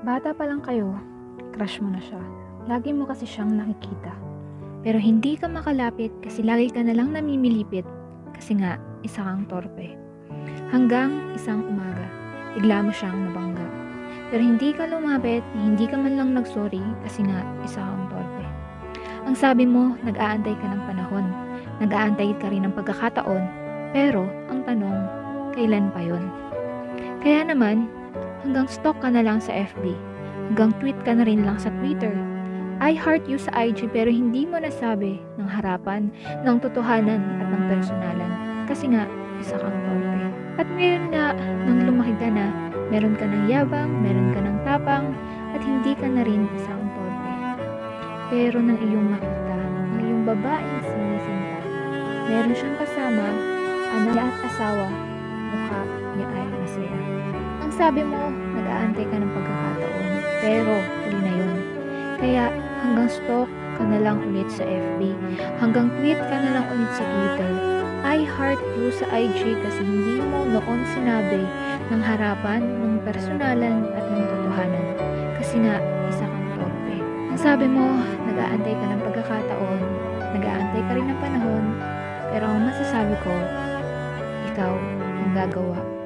Bata pa lang kayo, crush mo na siya. Lagi mo kasi siyang nakikita. Pero hindi ka makalapit kasi lagi ka nalang namimilipit kasi nga isa kang torpe. Hanggang isang umaga, bigla mo siyang nabangga. Pero hindi ka lumapit, hindi ka man lang nagsorry kasi nga isa kang torpe. Ang sabi mo, nag-aantay ka ng panahon. Nag-aantay ka rin ng pagkakataon. Pero ang tanong, kailan pa yon? Kaya naman, hanggang stalk ka na lang sa FB. Hanggang tweet ka na rin lang sa Twitter. I heart you sa IG pero hindi mo nasabi ng harapan, ng totohanan at ng personalan. Kasi nga, isa kang torpe. At ngayon nga, nang lumaki ka na, meron ka ng yabang, meron ka ng tapang, at hindi ka na rin isang torpe. Pero nang iyong makita, ang iyong babaeng sinisinta, meron siyang kasama, anak at asawa, mukha niya ay masaya. Ang sabi mo, nag-aantay ka ng pagkakataon, pero huli na yun. Kaya hanggang stalk ka na lang ulit sa FB, hanggang tweet ka na lang ulit sa Twitter. I heart you sa IG kasi hindi mo noon sinabi ng harapan, ng personalan at ng totohanan. Kasi nga, isa kang torpe. Ang sabi mo, nag-aantay ka ng pagkakataon, nag-aantay ka rin ng panahon, pero ang masasabi ko, ikaw ang gagawa